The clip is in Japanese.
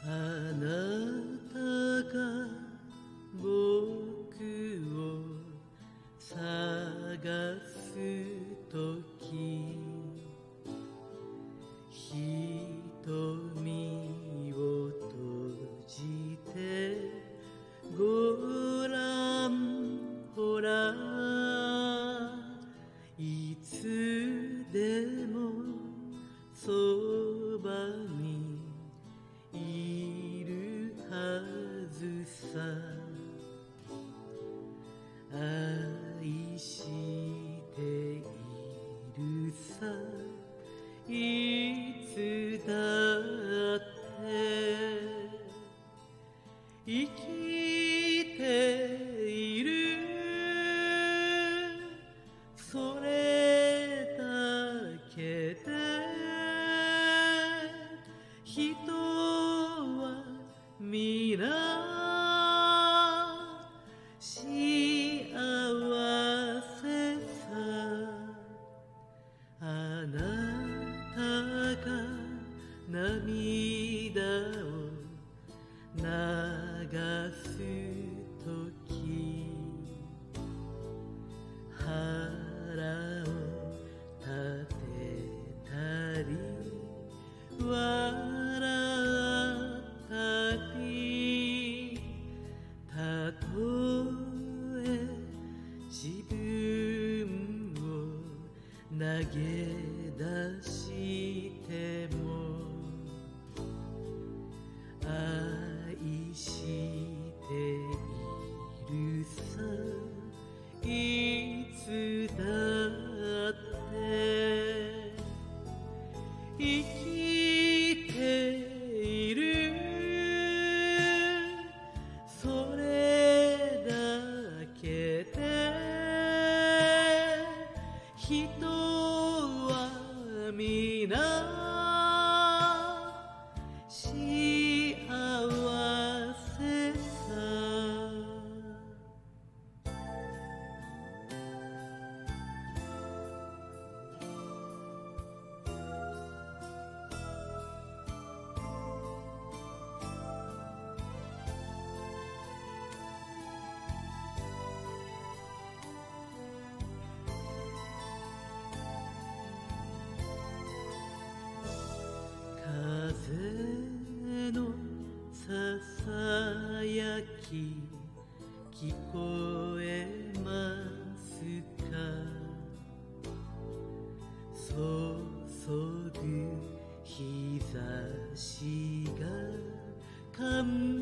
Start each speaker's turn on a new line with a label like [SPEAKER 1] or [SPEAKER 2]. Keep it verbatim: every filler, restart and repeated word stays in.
[SPEAKER 1] あなたが僕を探すとき、瞳を閉じてごらん、ほらいつでもそばにいるはずさ。愛しているさ、いつだって生きている、それだけで人は皆幸せさ。あなたが涙を流すとき、腹を立てたり笑ったり、たとえ自分を投げ出しても、愛しているさ、いつだって生きている、それだけで人は皆幸せさ。風のささやき聞こえますか、注ぐ日差しが